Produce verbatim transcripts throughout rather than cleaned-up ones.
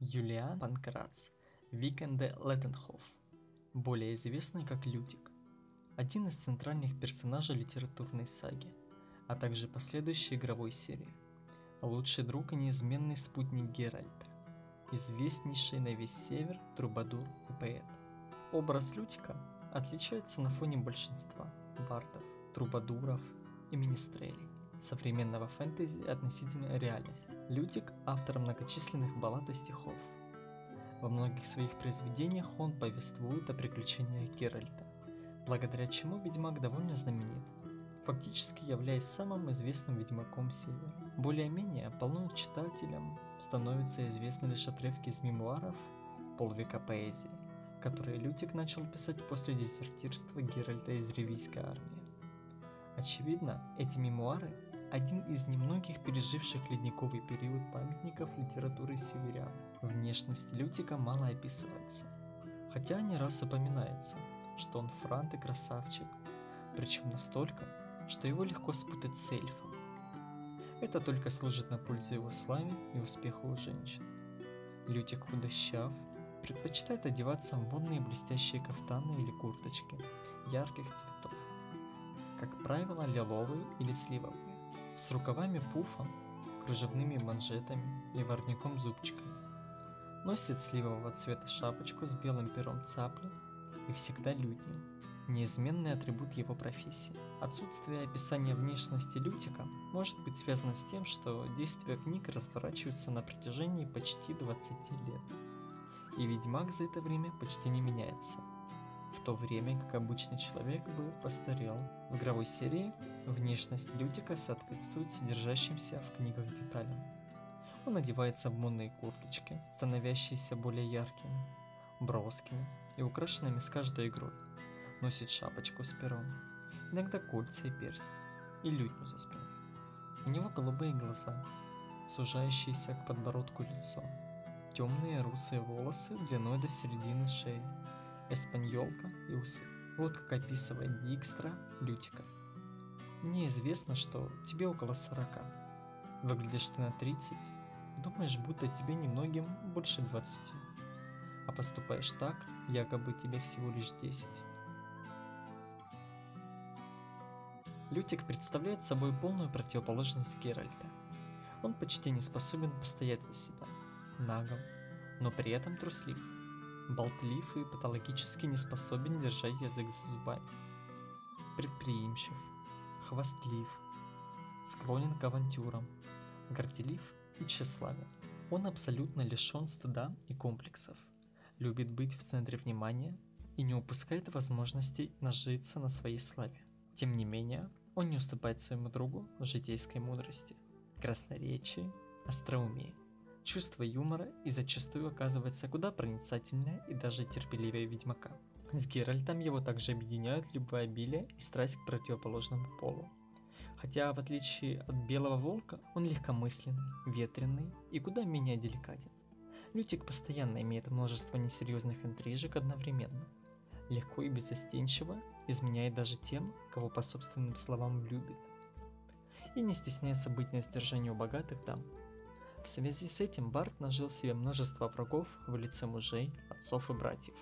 Юлиан Панкрац Викен де Леттенхоф, более известный как Лютик, один из центральных персонажей литературной саги, а также последующей игровой серии, лучший друг и неизменный спутник Геральта, известнейший на весь север трубадур и поэт. Образ Лютика отличается на фоне большинства бардов, трубадуров и министрелей современного фэнтези относительно реальности. Лютик – автор многочисленных баллад и стихов. Во многих своих произведениях он повествует о приключениях Геральта, благодаря чему Ведьмак довольно знаменит, фактически являясь самым известным ведьмаком Севера. Более-менее полно читателям становятся известны лишь отрывки из мемуаров полвека поэзии, которые Лютик начал писать после дезертирства Геральта из Ривийской армии. Очевидно, эти мемуары – один из немногих переживших ледниковый период памятников литературы северян. Внешность Лютика мало описывается, хотя не раз упоминается, что он франт и красавчик, причем настолько, что его легко спутать с эльфом. Это только служит на пользу его славе и успеху у женщин. Лютик худощав, предпочитает одеваться в модные блестящие кафтаны или курточки ярких цветов, как правило лиловые или сливовые, с рукавами-пуфом, кружевными манжетами и воротником-зубчиками. Носит сливового цвета шапочку с белым пером цапли и всегда лютнем, неизменный атрибут его профессии. Отсутствие описания внешности Лютика может быть связано с тем, что действия книг разворачиваются на протяжении почти двадцати лет, и Ведьмак за это время почти не меняется, в то время как обычный человек бы постарел. В игровой серии внешность Лютика соответствует содержащимся в книгах деталям. Он одевается в модные курточки, становящиеся более яркими, броскими и украшенными с каждой игрой, носит шапочку с пером, иногда кольца и перстни, и лютню за спиной. У него голубые глаза, сужающиеся к подбородку лицо, темные русые волосы длиной до середины шеи, эспаньолка и усы. Вот как описывает Dijkstra Лютика. Мне известно, что тебе около сорока. Выглядишь ты на тридцать, думаешь, будто тебе немногим больше двадцати. А поступаешь так, якобы тебе всего лишь десять. Лютик представляет собой полную противоположность Геральта. Он почти не способен постоять за себя, нагл, но при этом труслив, болтлив и патологически не способен держать язык за зубами. Предприимчив, хвастлив, склонен к авантюрам, горделив и тщеславен. Он абсолютно лишен стыда и комплексов, любит быть в центре внимания и не упускает возможности нажиться на своей славе. Тем не менее, он не уступает своему другу в житейской мудрости, красноречии, остроумии, чувство юмора и зачастую оказывается куда проницательнее и даже терпеливее Ведьмака. С Геральтом его также объединяют любвеобилие и страсть к противоположному полу. Хотя, в отличие от Белого Волка, он легкомысленный, ветреный и куда менее деликатен. Лютик постоянно имеет множество несерьезных интрижек одновременно. Легко и беззастенчиво изменяет даже тем, кого по собственным словам любит. И не стесняется быть на сдержании у богатых дам. В связи с этим Бард нажил себе множество врагов в лице мужей, отцов и братьев.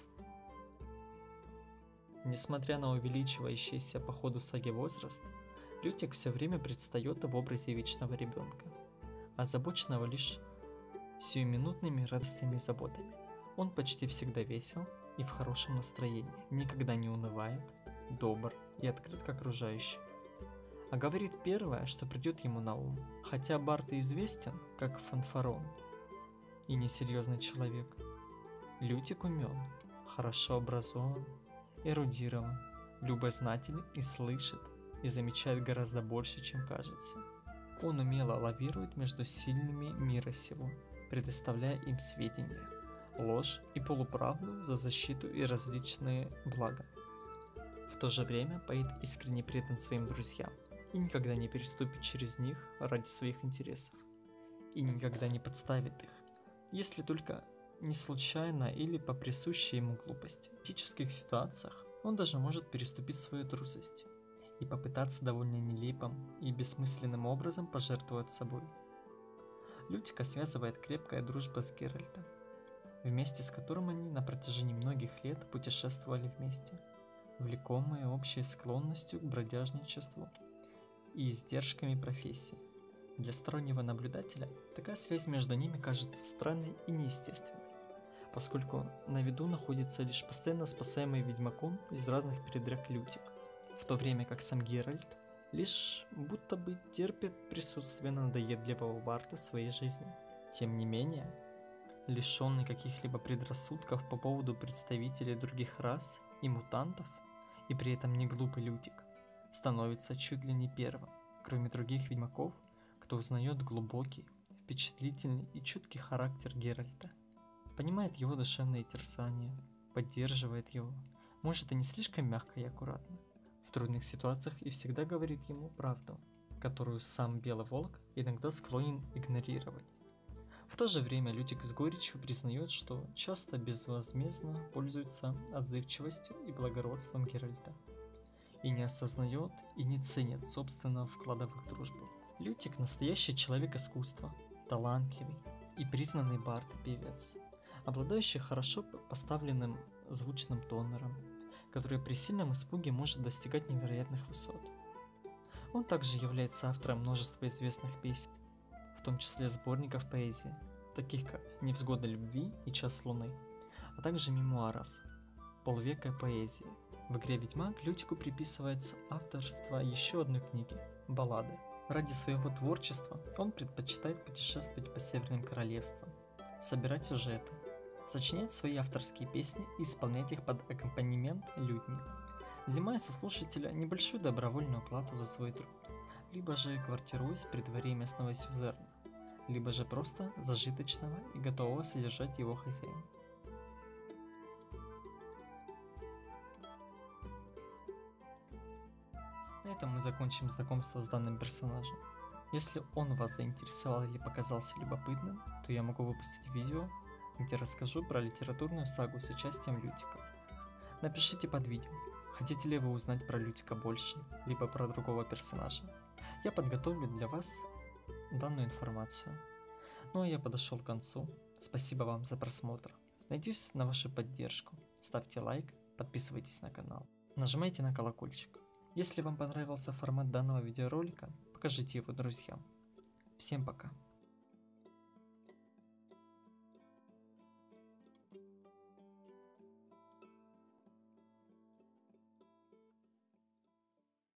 Несмотря на увеличивающийся по ходу саги возраст, Лютик все время предстает в образе вечного ребенка, озабоченного лишь сиюминутными радостями и заботами. Он почти всегда весел и в хорошем настроении, никогда не унывает, добр и открыт к окружающим. А говорит первое, что придет ему на ум. Хотя Бард и известен как фанфарон и несерьезный человек, Лютик умен, хорошо образован, эрудирован, любознателен и слышит, и замечает гораздо больше, чем кажется. Он умело лавирует между сильными мира сего, предоставляя им сведения, ложь и полуправду за защиту и различные блага. В то же время поэт искренне предан своим друзьям и никогда не переступит через них ради своих интересов, и никогда не подставит их, если только не случайно или по присущей ему глупости. В критических ситуациях он даже может переступить свою трусость и попытаться довольно нелепым и бессмысленным образом пожертвовать собой. Лютика связывает крепкая дружба с Геральтом, вместе с которым они на протяжении многих лет путешествовали вместе, влекомые общей склонностью к бродяжничеству и издержками профессии. Для стороннего наблюдателя такая связь между ними кажется странной и неестественной, поскольку на виду находится лишь постоянно спасаемый ведьмаком из разных передряг Лютик, в то время как сам Геральт лишь будто бы терпит присутствие надоедливого Барта в своей жизни. Тем не менее, лишенный каких-либо предрассудков по поводу представителей других рас и мутантов, и при этом не глупый Лютик, становится чуть ли не первым, кроме других ведьмаков, кто узнает глубокий, впечатлительный и чуткий характер Геральта, понимает его душевные терзания, поддерживает его, может и не слишком мягко и аккуратно, в трудных ситуациях и всегда говорит ему правду, которую сам Белый Волк иногда склонен игнорировать. В то же время Лютик с горечью признает, что часто безвозмездно пользуется отзывчивостью и благородством Геральта, и не осознает и не ценит собственного вклада в их дружбу. Лютик – настоящий человек искусства, талантливый и признанный бард и певец, обладающий хорошо поставленным звучным тонером, который при сильном испуге может достигать невероятных высот. Он также является автором множества известных песен, в том числе сборников поэзии, таких как «Невзгода любви» и «Час луны», а также мемуаров «Полвека поэзии». В игре «Ведьмак» Лютику приписывается авторство еще одной книги – «Баллады». Ради своего творчества он предпочитает путешествовать по северным королевствам, собирать сюжеты, сочинять свои авторские песни и исполнять их под аккомпанемент лютни, взимая со слушателя небольшую добровольную плату за свой труд, либо же квартируясь при дворе местного сюзерна, либо же просто зажиточного и готового содержать его хозяина. На этом мы закончим знакомство с данным персонажем. Если он вас заинтересовал или показался любопытным, то я могу выпустить видео, где расскажу про литературную сагу с участием Лютика. Напишите под видео, хотите ли вы узнать про Лютика больше, либо про другого персонажа. Я подготовлю для вас данную информацию. Ну а я подошел к концу. Спасибо вам за просмотр. Надеюсь на вашу поддержку. Ставьте лайк, подписывайтесь на канал, нажимайте на колокольчик. Если вам понравился формат данного видеоролика, покажите его друзьям. Всем пока.